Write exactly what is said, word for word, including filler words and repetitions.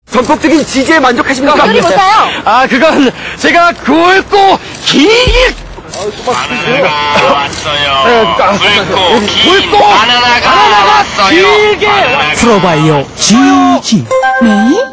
전폭적인 지지에 만족하십니까? 소리 못해요. 아, 그건 제가 굵고 길게 바나나가 왔어요. 굵고 긴 굵고 바나나가 바나나가 왔어요. 길게 바나나가 풀어봐요 지지. 네?